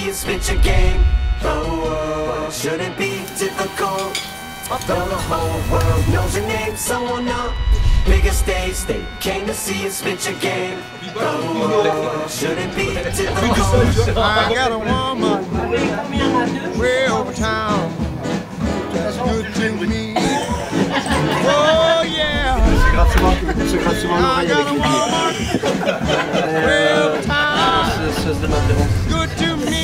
see us switch a game. Oh, shouldn't be difficult. Although the whole world knows your name, someone up. Bigger stage, they came to see us switch a game. Oh, shouldn't be difficult. I got a woman way over town. That's good to me. Oh yeah. Se gratte souvent l'oreille avec les pieds. Good to me.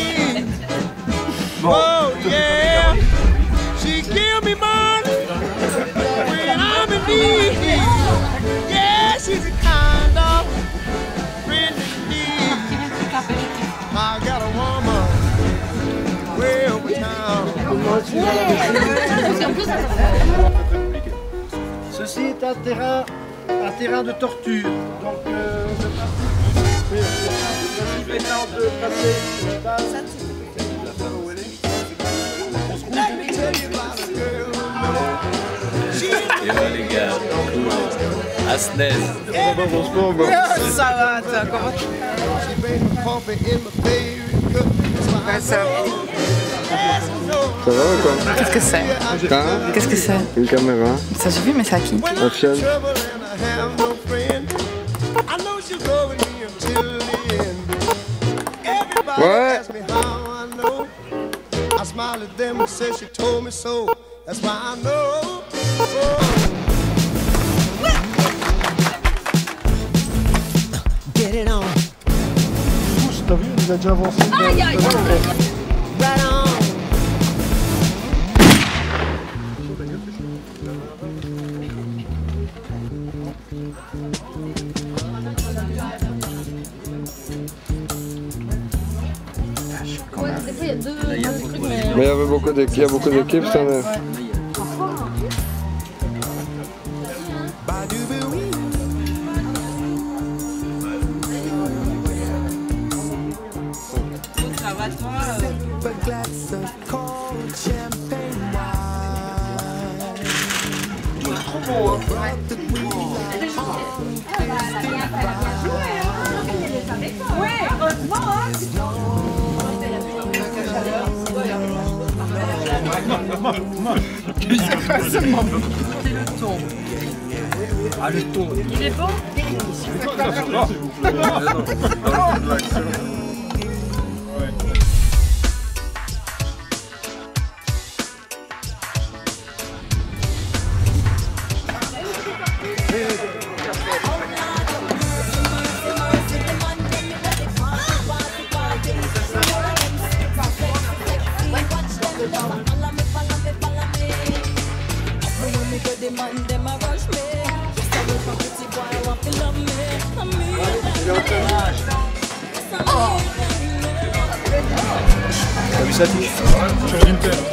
Oh yeah. She give me money when I'm in need. Yeah, she's a kind of friend indeed. I got a woman way over town. Ceci est un terrain de torture. Donc, je suis maintenant de passer une base. Et là les gars, Asnez. Ça va, attends, comment tu... Ouais, ça va. Ça va ou quoi? Qu'est-ce que c'est? Hein? Qu'est-ce que c'est? Une caméra. Ça suffit, mais c'est à qui? Un fiole. Ouais. Get it on. T'as vu, il a déjà avancé. Aïe, aïe, Right on. Ouais, des fois, il y a deux trucs, mais... Mais il y avait beaucoup d'équipes, ça. Ça va, toi? Trop bon, hein? Ouais, heureusement, hein? C'est pas seulement le ton. Ah, le ton. Il est beau? T'as vu ça, tu sur une terre.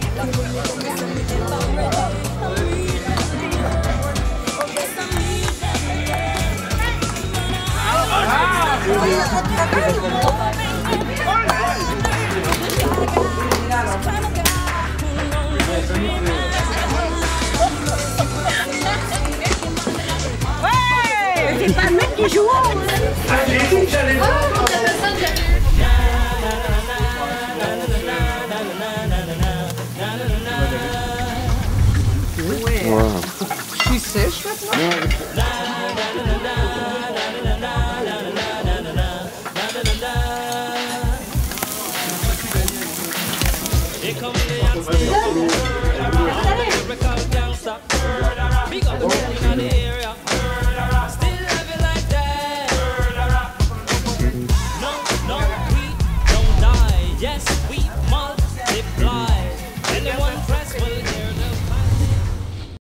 Ouais! C'est pas le mec qui joue! Wow. Tu sèches maintenant? Et comme les